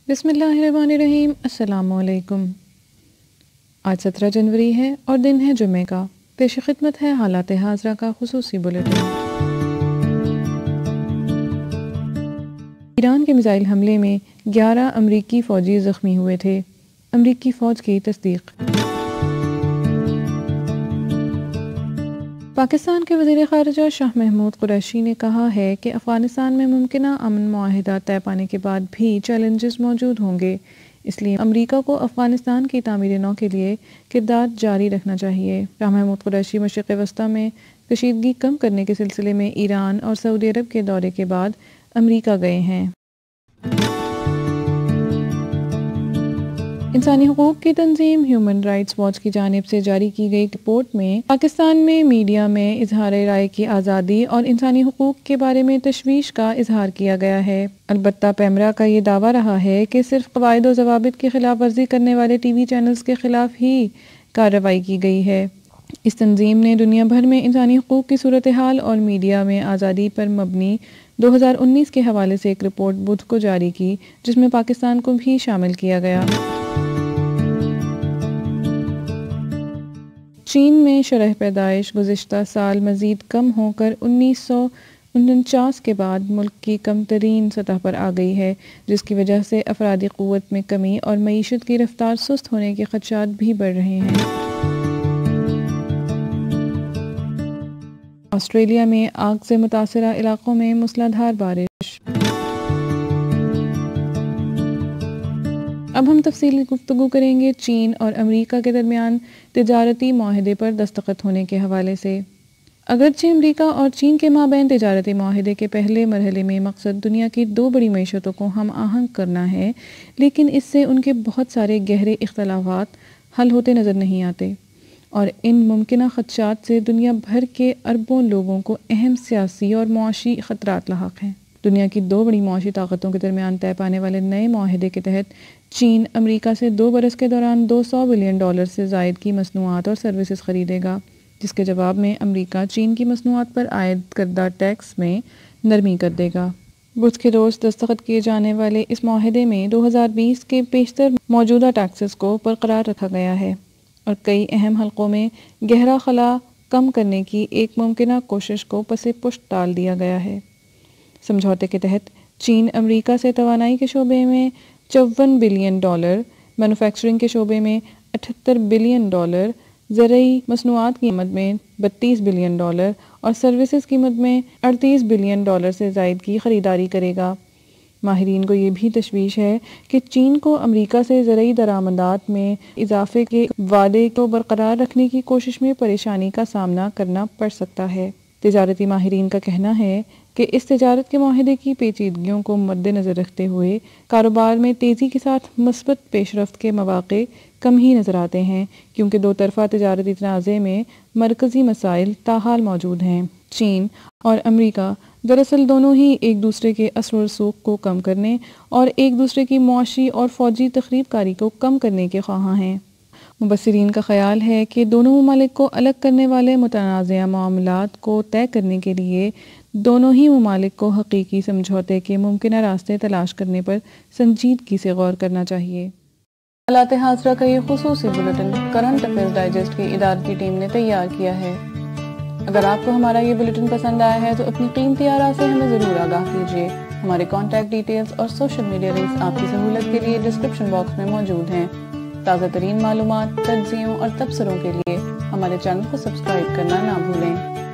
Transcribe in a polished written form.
بسم اللہ الرحمن الرحیم۔ السلام علیکم۔ آج 17 جنوری ہے اور دن ہے جمعہ کا۔ پیش خدمت ہے حالات حاضرہ کا خصوصی بلیٹن۔ ایران کے میزائل حملے میں 11 امریکی فوجی زخمی ہوئے تھے، امریکی فوج کی تصدیق۔ پاکستان کے وزیر خارجہ شاہ محمود قریشی نے کہا ہے کہ افغانستان میں ممکنہ امن معاہدہ طے پانے کے بعد بھی چیلنجز موجود ہوں گے، اس لیے امریکہ کو افغانستان کی تعمیر نو کے لیے کردار جاری رکھنا چاہیے۔ شاہ محمود قریشی مشرق وسطی میں کشیدگی کم کرنے کے سلسلے میں ایران اور سعودی عرب کے دورے کے بعد امریکہ گئے ہیں۔ انسانی حقوق کی تنظیم ہیومن رائٹس واچ کی جانب سے جاری کی گئی رپورٹ میں پاکستان میں میڈیا میں اظہار رائے کی آزادی اور انسانی حقوق کے بارے میں تشویش کا اظہار کیا گیا ہے۔ البتہ پیمرا کا یہ دعویٰ رہا ہے کہ صرف قواعد و ضوابط کی خلاف ورزی کرنے والے ٹی وی چینلز کے خلاف ہی کارروائی کی گئی ہے۔ اس تنظیم نے دنیا بھر میں انسانی حقوق کی صورتحال اور میڈیا میں آزادی پر مبنی 2019 کے حوالے سے ایک رپورٹ بدھ کو جاری کی، جس میں پاکستان کو بھی شامل کیا گیا۔ چین میں شرح پیدائش گزشتہ سال مزید کم ہو کر 1949 کے بعد ملک کی کم ترین سطح پر آ گئی ہے، جس کی وجہ سے افرادی قوت میں کمی اور معیشت کی رفتار سست ہونے کے خدشات بھی بڑھ رہے ہیں۔ آسٹریلیا میں آگ سے متاثرہ علاقوں میں موسلا دھار بارش۔ اب ہم تفصیلی گفتگو کریں گے چین اور امریکہ کے درمیان تجارتی معاہدے پر دستخط ہونے کے حوالے سے۔ اگرچہ امریکہ اور چین کے مابین تجارتی معاہدے کے پہلے مرحلے میں مقصد دنیا کی دو بڑی معیشتوں کو ہم آہنگ کرنا ہے، لیکن اس سے ان کے بہت سارے گہرے اختلافات حل ہوتے نظر نہیں آتے، اور ان ممکنہ خدشات سے دنیا بھر کے اربوں لوگوں کو اہم سیاسی اور معاشی خطرات لاحق ہیں۔ دنیا کی دو بڑی معاشی طاقتوں کے درمیان طے پانے والے نئے معاہدے کے تحت چین امریکہ سے 2 برس کے دوران $200 بلین سے زائد کی مصنوعات اور سروسز خریدے گا، جس کے جواب میں امریکہ چین کی مصنوعات پر عائد کردہ ٹیکس میں نرمی کر دے گا۔ بدھ کے روز دستخط کیے جانے والے اس معاہدے میں 2020 کے بیشتر موجودہ ٹیکسز کو برقرار رکھا گیا ہے اور کئی اہم حلقوں میں گہرا خلا کم کرنے کی ایک ممکنہ کوشش کو پس پشت ڈال دیا گیا ہے۔ سمجھوتے کے تحت چین امریکہ سے توانائی کے شعبے میں $54 بلین، مینوفیکچرنگ کے شعبے میں $78 بلین، زرعی مصنوعات کی قیمت میں $32 بلین اور سروسز قیمت میں $38 بلین سے زائد کی خریداری کرے گا۔ ماہرین کو یہ بھی تشویش ہے کہ چین کو امریکہ سے زرعی درآمدات میں اضافے کے وعدے کو برقرار رکھنے کی کوشش میں پریشانی کا سامنا کرنا پڑ سکتا ہے۔ تجارتی ماہرین کا کہنا ہے کہ اس تجارت کے معاہدے کی پیچیدگیوں کو مد نظر رکھتے ہوئے کاروبار میں تیزی کے ساتھ مثبت پیش رفت کے مواقع کم ہی نظر آتے ہیں، کیونکہ دو طرفہ تجارتی تنازع میں مرکزی مسائل تاحال موجود ہیں۔ چین اور امریکہ دراصل دونوں ہی ایک دوسرے کے اثر و رسوخ کو کم کرنے اور ایک دوسرے کی معاشی اور فوجی تخریب کاری کو کم کرنے کے خواہاں ہیں۔ مبصرین کا خیال ہے کہ دونوں ممالک کو الگ کرنے والے متنازعہ معاملات کو طے کرنے کے لیے دونوں ہی ممالک کو حقیقی سمجھوتے کے ممکنہ راستے تلاش کرنے پر سنجیدگی سے غور کرنا چاہیے۔ حالات حاضرہ کا یہ خصوصی بلیٹن کرنٹ افیئرز ڈائجسٹ کی ادارتی ٹیم نے تیار کیا ہے۔ اگر آپ کو ہمارا یہ بلیٹن پسند آیا ہے تو اپنی قیمتی آراء سے ہمیں ضرور آگاہ کیجیے۔ ہمارے کانٹیکٹ ڈیٹیلز اور سوشل میڈیا لنکس آپ کی سہولت کے لیے ڈسکرپشن باکس میں موجود ہیں۔ تازہ ترین معلومات، تجزیوں اور تبصروں کے لیے ہمارے چینل کو سبسکرائب کرنا نہ بھولیں۔